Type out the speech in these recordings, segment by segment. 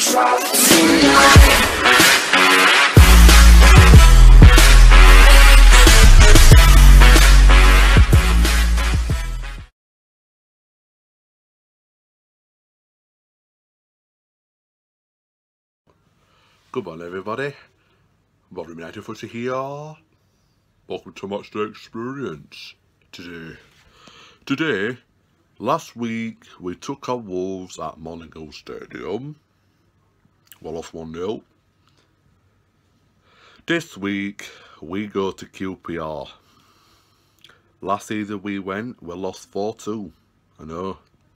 Good morning everybody, Rotherham United Footy here. Welcome to Match Day Experience. Today, last week we took our Wolves at Monaco Stadium. We lost 1-0. This week we go to QPR. Last season we lost 4-2. I know.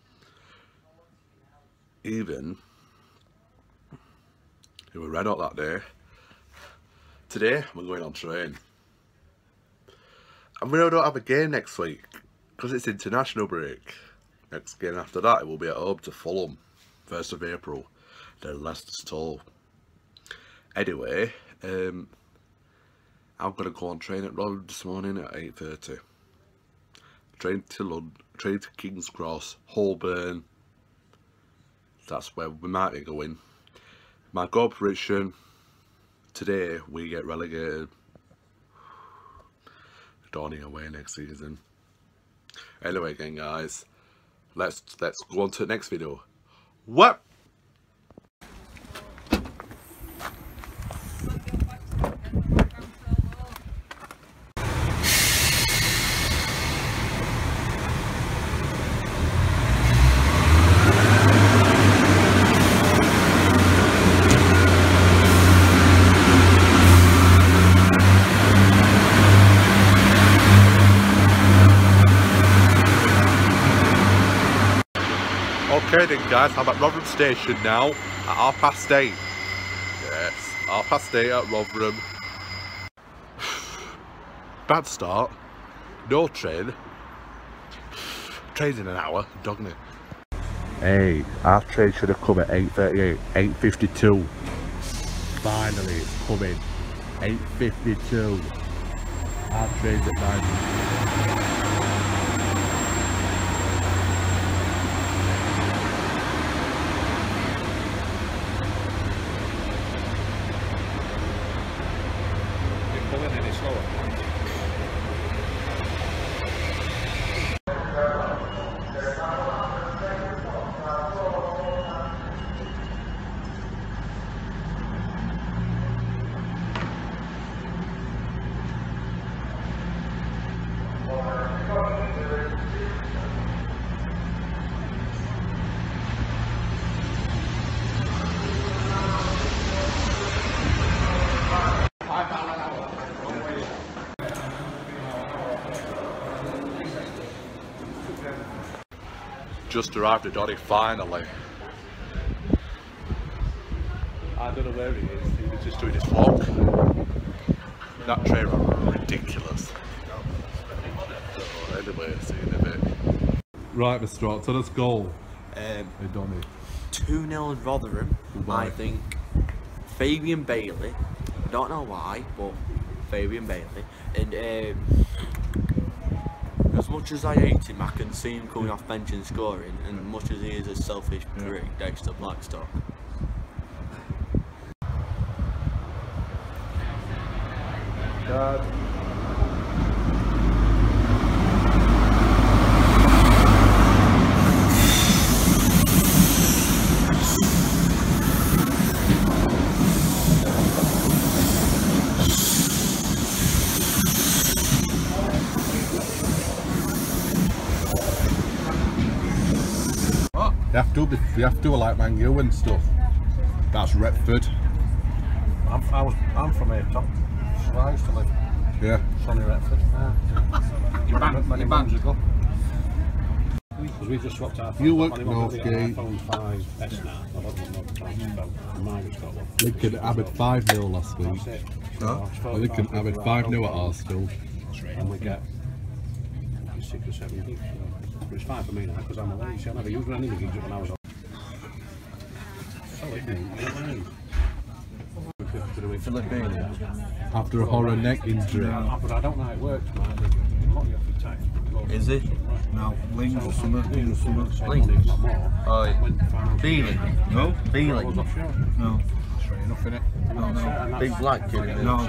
We were red hot that day. Today, we're going on train. And we don't have a game next week, because it's international break. Next game after that, it will be at home to Fulham, 1st of April. Then Leicester's Toll. Anyway, I'm going to go on train at Rotherham this morning at 8:30. Train to London, train to King's Cross, Holborn. That's where we might be going. My goal prediction, today we get relegated. Dawning away next season. Anyway again guys, let's go on to the next video. What? Okay then guys, I'm at Rotherham Station now at 8:30. Yes, 8:30 at Rotherham. Bad start. No train. Train's in an hour, dogging it. Hey, our train should have come at 8:38, 8:52. Finally, it's coming. 8:52. Our train's at 9. Just arrived at Donny finally. I don't know where he is, he was just doing his vlog. That train was ridiculous. Anyway, see you in a bit. Right Mr. Ott, tell us goal. Donny. 2-0 Rotherham, I think. Fabian Bailey, don't know why, but Fabian Bailey. And as much as I hate him, I can see him coming off bench and scoring, and much as he is a selfish prick, Dexter Blackstock. God. You have to do like Man U and stuff. That's Retford. I'm from here, Tom. So I used to live. Yeah. Sonny Retford. Many months ago. Because we just swapped our phone. You look Northgate. iPhone 5S now. I wasn't on the phone. Mine has got one. Lincoln Abbott 5-0 last week. That's it. Huh? Lincoln Abbott 5-0 at Arsenal. And we get 6 or 7 gigs. But it's fine for me now because I'm away. See, I never used any gigs when I was on. After a horror neck injury. But I don't know how it works, man. You lock you off your tight. Is it? No, Lings or something. Lings or something. Lings? Not more. Oh, Feeling. No? Feeling. No. Straight enough, innit? No. Big black kid. Isn't it? No.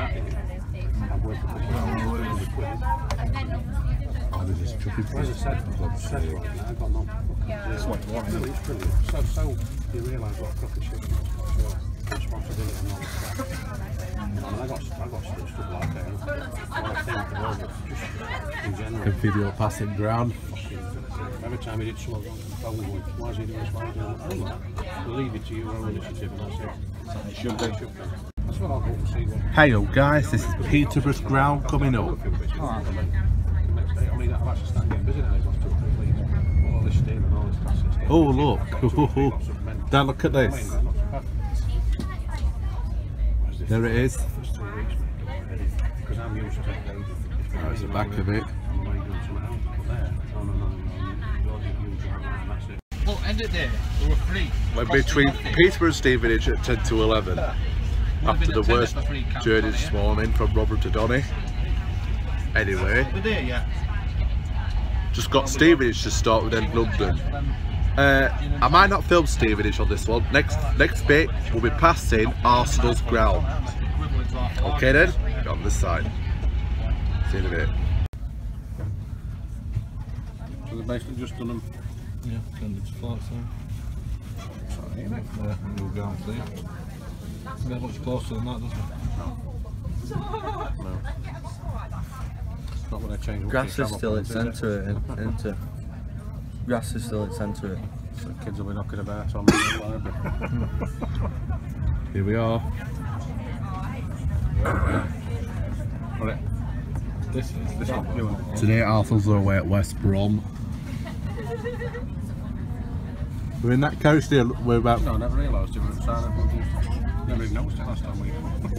Where's the set? I got none. That's what you want, isn't it? It's brilliant. So you realise what a crook of shit is. Responsibility and all that. I got stuff like that. What I think the world, just in general. Video passing ground. Every time he did something wrong, the phone going, why is he doing this? Why is he doing that? We'll leave it to your own initiative and that's it. It should be. That's what I'll go to see. Hey guys, this is Peterborough's ground coming up. I mean, I've actually started getting busy now. Last 2 or 3 weeks. All this steam and all this plastic steam. Oh look, Dad, look at this. There it is. Because I'm used to it. That's the back of it. Oh, end it there. We were free. We're between Peterborough and Stevenage at 10 to 11. After the worst journey this morning from Rotherham to Donny. Anyway, just got Stevenage to start with then London. I might not film Stevenage on this one. Next bit will be passing Arsenal's ground. Okay then, on this side. See you in a bit. So they've basically just done them. Yeah, send it to flights on. Sorry, innit? Yeah, we'll go and see. It gets much closer than that, doesn't it? No. It's not when I change. Grass is still at centre, isn't it? Grass is still at centre. So kids will be knocking about on the library. Here we are. Right. This one. Today Arsenal's away at West Brom. We're in that coast here, we're about... No, I never realised it was silent. Never even noticed it last time we...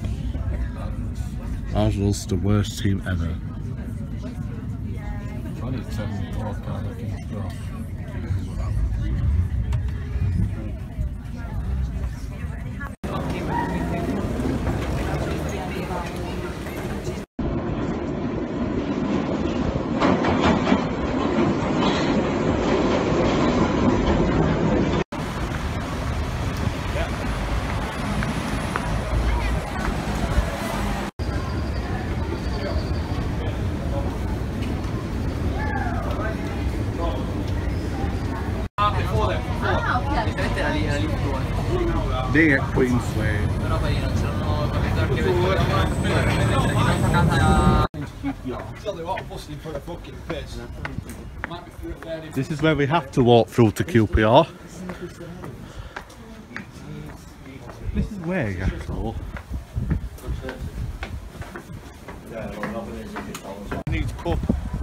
Arsenal's the worst team ever. I need 7 more kind of King's Cross. Day at Queensway. This is where we have to walk through to QPR. This is where you have to walk. Needs cup.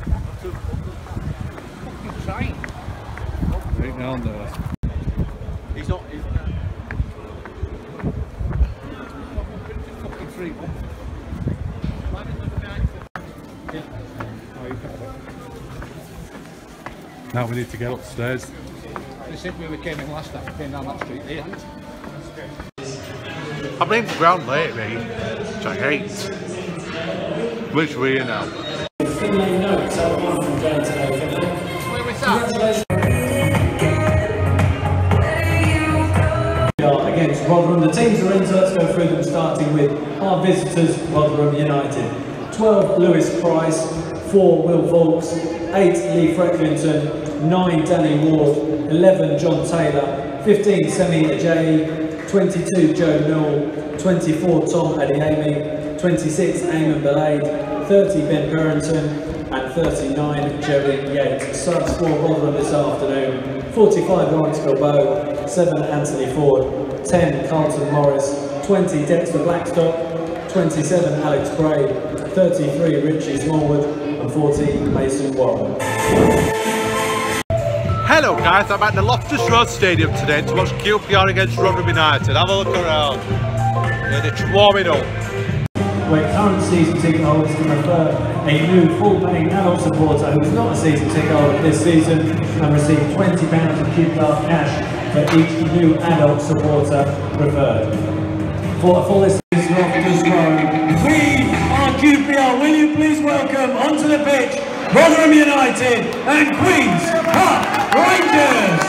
Right down there. He's not. Fucking free. Now we need to get upstairs. They said we came in last time, came down that street here. I've been to the ground lately, which I hate. Which we're here now. Finlay notes out one from Joe today, Finlay. Congratulations. Against Rotherham. The teams are in, so let's go through them, starting with our visitors, Rotherham United. 12, Lewis Price. 4, Will Vaulks. 8, Lee Frecklington. 9, Danny Ward. 11, John Taylor. 15, Semi Ajayi. 22, Joe Newell. 24, Tom Adeyemi. 26, Eamon Belade. 30, Ben Burrington. And 39, Jerry Yates. Subs for Rotherham this afternoon. 45, Lawrence Bilbao. 7, Anthony Ford. 10, Carlton Morris. 20, Dexter Blackstock. 27, Alex Bray. 33, Richie Smallwood. And 40, Mason Warren. Hello guys, I'm at the Loftus Road Stadium today to watch QPR against Rotherham United. Have a look around. Yeah, it's warming up. Where current season ticket holders can refer a new full-paying adult supporter who is not a season ticket holder this season and receive £20 of QPR cash for each new adult supporter referred. For a full list of Loftus Road, we are QPR. Will you please welcome onto the pitch Rotherham United and Queen's Park Rangers.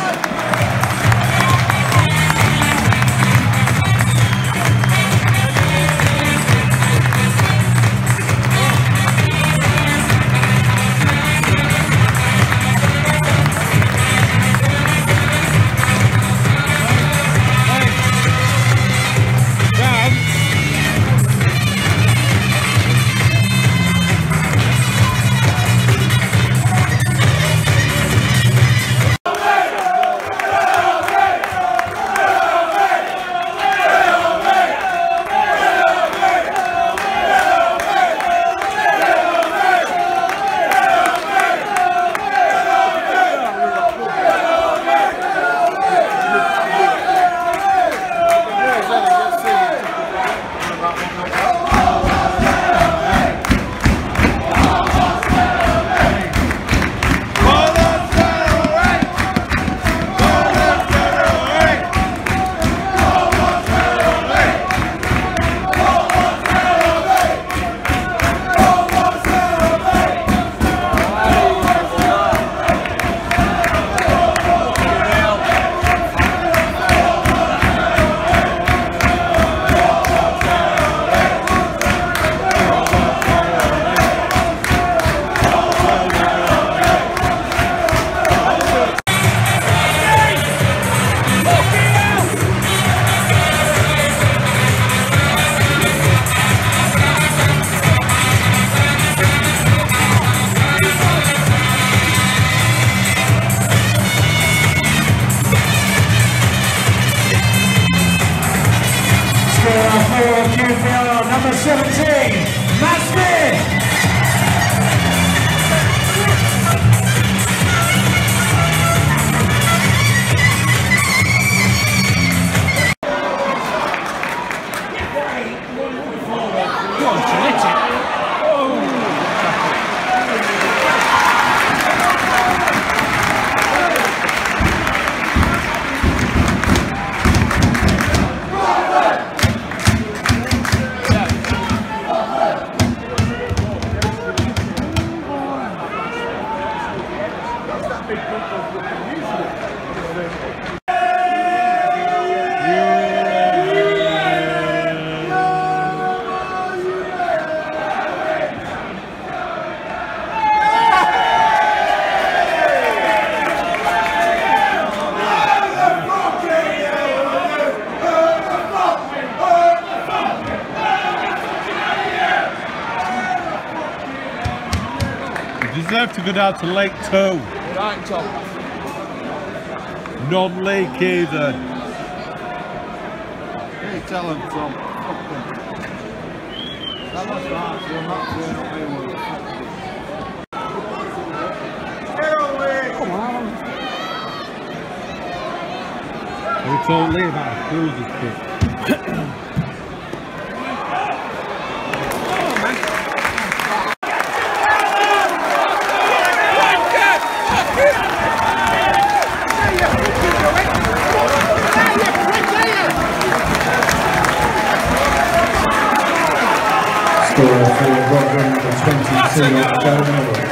QPR number 17, Massimo. Deserve to go down to Lake 2. Right, Tom. Non-league even. Hey, tell him, Tom. Fuck them. That was right. You're not going up here with it. Come on. We told Lee about a cruiser kit. Score for Rotherham, the 22 of Joe Newell.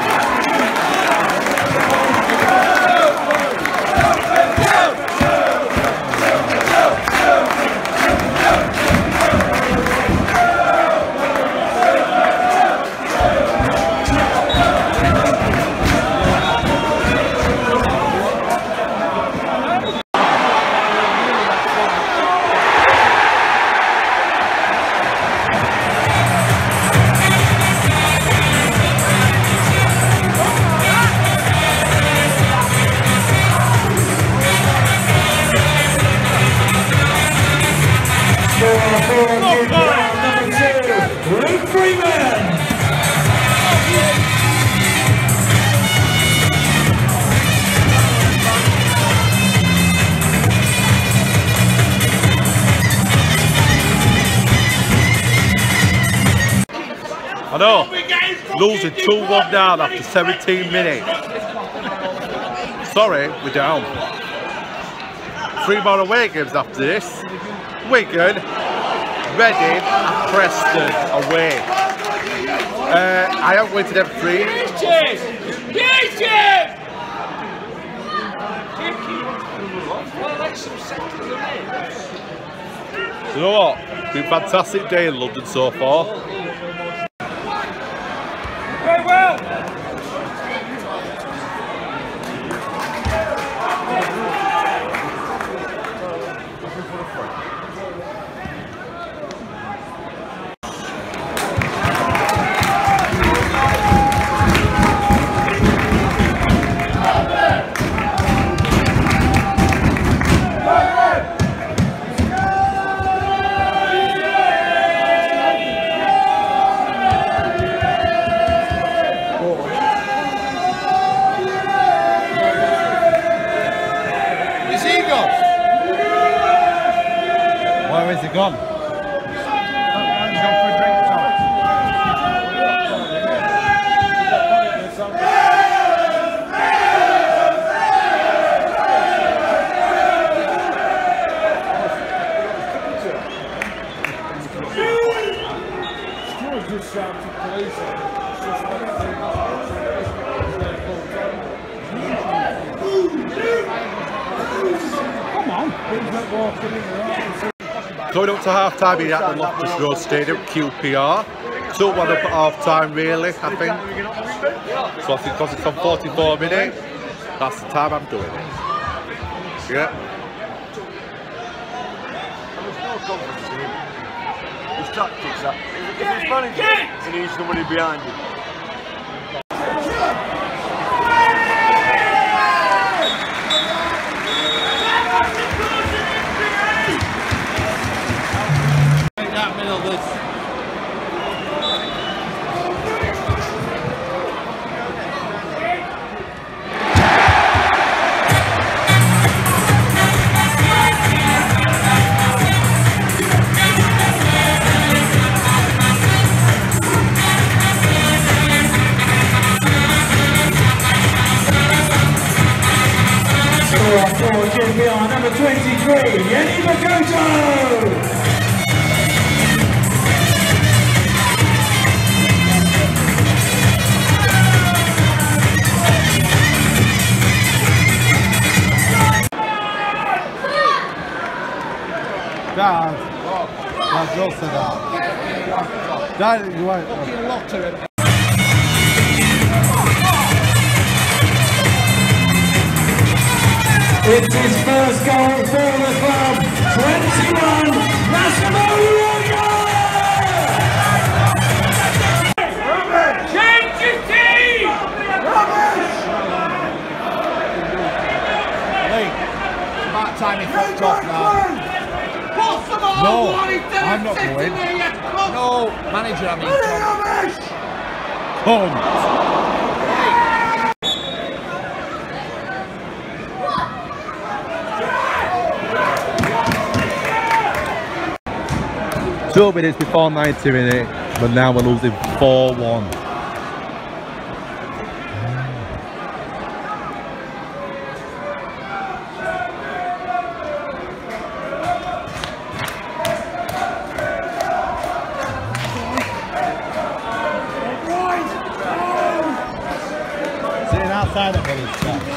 Number 2, Luke Freeman. I know, losing 2-1 down after 17 minutes. Sorry, we're down. 3 more away games after this. Wigan, Reading and Preston away. I am going to them 3, You know what? It's been a fantastic day in London so far. Very well. Where is he gone? He's gone for a drink, Tom. Just shouted police. Come on, he's not walking in there. Going up to half time here at the Loftus Road Stadium, QPR. 2-1 up at half time, really, I think. So I think because it's on 44 minutes, that's the time I'm doing it. Yeah. There's no confidence in him. His tactics are. If he's manager, he needs somebody behind him. For QPR, number 23, Yeni N'Gbakoto! Dad, Joe said that. Dad, you won't. It's his first goal for the club, 21, Massimo Luongo! Change your team! Lee, it's about time he fucked off now. No, I'm not going. No, manager, I mean. Come. Two minutes before 90 minutes, but now we're losing 4-1. Sitting outside of village.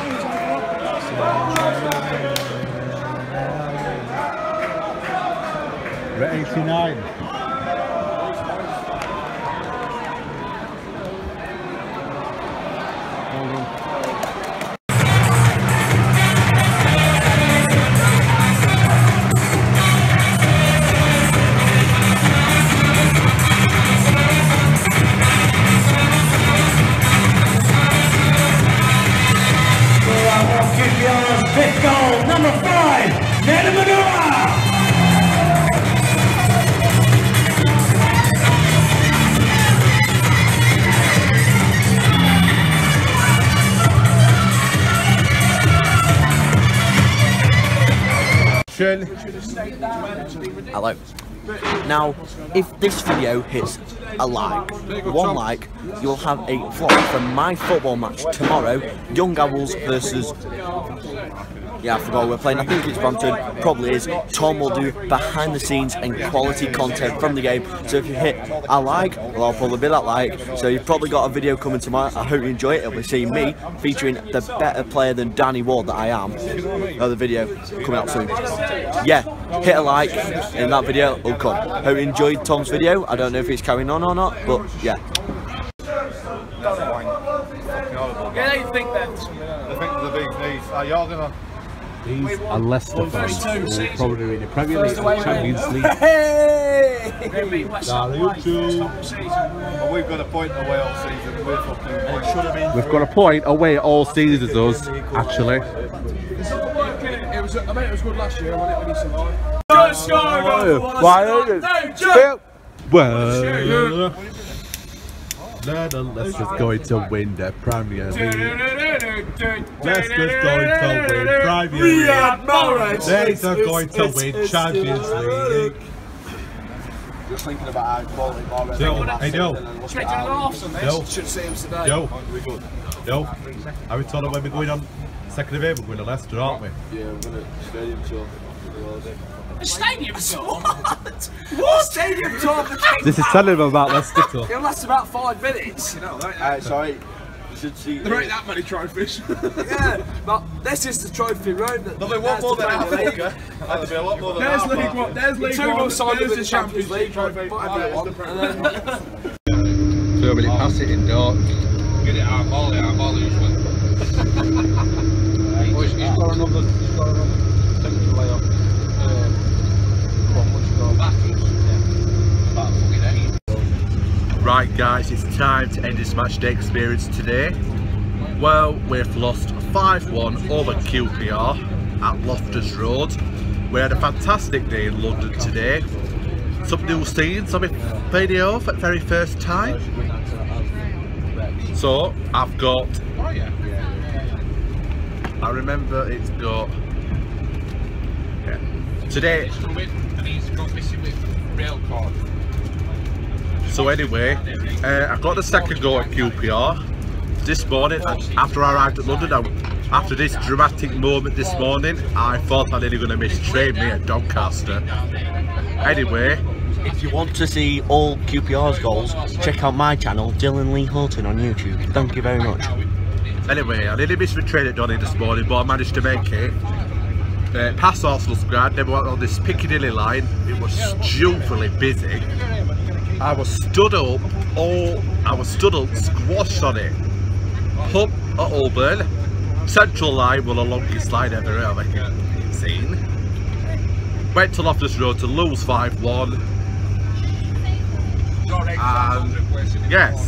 We're at 89. QPR's fifth goal, number 5, Nedum Onuoha! Shirley. Hello. Now, if this video hits a like, 1 like, you'll have a vlog from my football match tomorrow, Young Owls versus... Yeah, I forgot we're playing. I think it's Brampton. Probably is. Tom will do behind the scenes and quality content from the game. So if you hit a like, well, I'll probably be that like. So you've probably got a video coming tomorrow. I hope you enjoy it. It'll be seeing me featuring the better player than Danny Ward that I am. The video coming out soon. Yeah, hit a like and that video will come. Hope you enjoyed Tom's video. I don't know if it's carrying on or not, but yeah. Yeah, you think that? I think the big knees. Are you all gonna? These are Leicester fans who will probably be in the Premier League and Champions League. Well, we've got a point away all season. We've got a point away all season, us, actually. It was, I mean, it was good last year, wasn't it, when he survived? Leicester's going to win the Premier League. Leicester's going to win Premier League. They're going to win Champions League. Just thinking about how quality more. Hey, Joe. Joe. Joe. Are we told when we're going on 2nd of April? We're going to Leicester, aren't we? Yeah, we're going to stadium tour. A stadium tour? What? Stadium tour? This is telling them about Leicester tour. It'll last about 5 minutes. You know, Sorry. You should see. There ain't that many trophies. Yeah, but this is the trophy room. There'll be one more than Africa. There'll be a lot more than There's League One. There's League One. There's the Champions League trophy. Whatever you want. 2 minute pass it in dark. Get it out, volley usually. He's got another thing to lay off. Right guys, it's time to end this match day experience today. Well, we've lost 5-1 over QPR at Loftus Road. We had a fantastic day in London today. Some new scenes on my video for the very first time. So, I've got... I remember it's got... Yeah. Today... So anyway, I got the second goal at QPR this morning. After I arrived at London, after this dramatic moment this morning, I thought I was nearly going to miss train me at Doncaster. Anyway, if you want to see all QPR's goals, check out my channel, Dylan Lee Horton on YouTube. Thank you very much. Anyway, I nearly missed my train at Donny this morning, but I managed to make it. Past Arsenal's ground, then went on this Piccadilly line. It was stupidly busy. I was stood up, squashed on it. Hub at Auburn, Central Line was the longest line ever I've seen. Went to Loftus Road to lose 5-1. And yes,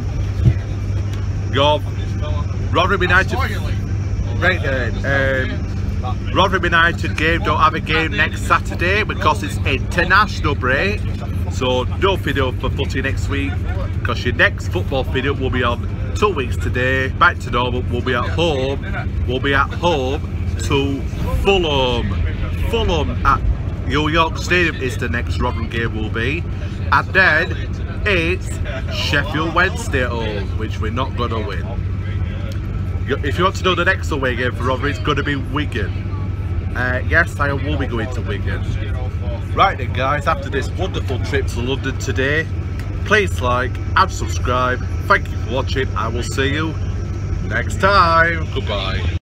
Rotherham United. Rotherham United game don't have a game next Saturday because it's international break. So no video for Footy next week because your next football video will be on 2 weeks today. Back to normal. We'll be at home. We'll be at home to Fulham. Fulham at New York Stadium is the next Rotherham game will be. And then it's Sheffield Wednesday at home, which we're not going to win. If you want to know the next away game for Rotherham, it's going to be Wigan. Yes, I will be going to Wigan. Right then guys, after this wonderful trip to London today, please like and subscribe. Thank you for watching. I will see you next time. Goodbye.